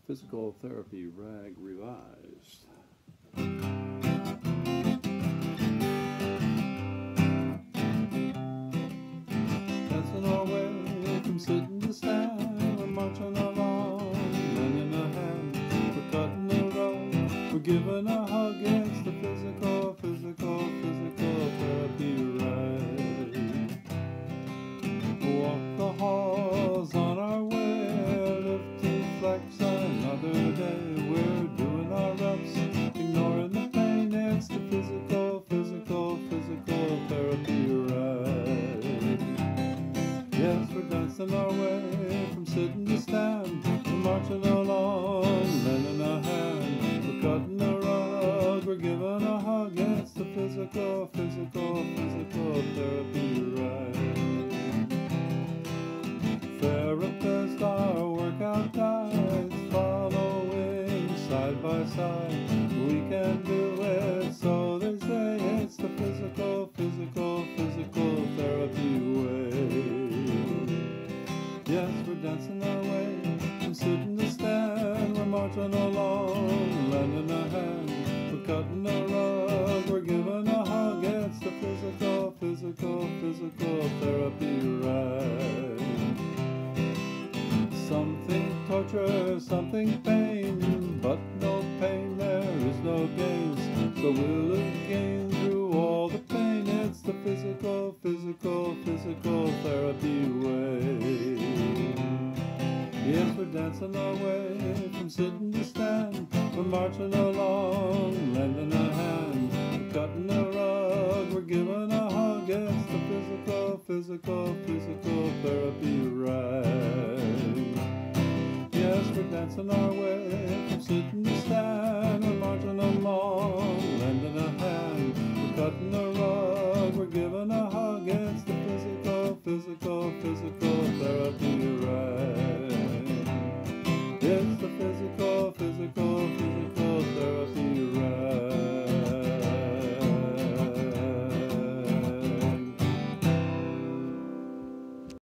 Physical Therapy Rag Revised. Dancing our way from sitting to stand, we're marching along, lending a hand, we're cutting the road, we're giving a hug. It's the physical therapy rag. Walk the halls on our way, lifting flags another day. We're doing our reps, ignoring the pain. It's the physical therapy rag. Yes, we're dancing our way from sitting to stand, we're marching along, lending a hand, we're cutting the rug, we're giving a hug. It's the physical therapy rag. Therapists are workout guides, following side by side. We can do it, so they say. It's the physical therapy way. Yes, we're dancing our way from sitting to stand, we're marching along, lending a hand, we're cutting the rug, we're giving a hug. It's the physical therapy rag. Something torture, something pain, but no pain, there is no gain. So we'll gain through all the pain. It's the physical therapy way. Yes, we're dancing our way from sitting to stand, we're marching along, lending a hand, we're cutting the rug, we're giving a hug. It's the physical therapy rag. Yes, we're dancing our way from sitting to stand, we're marching along, lending a hand, we're cutting the rug, we're giving a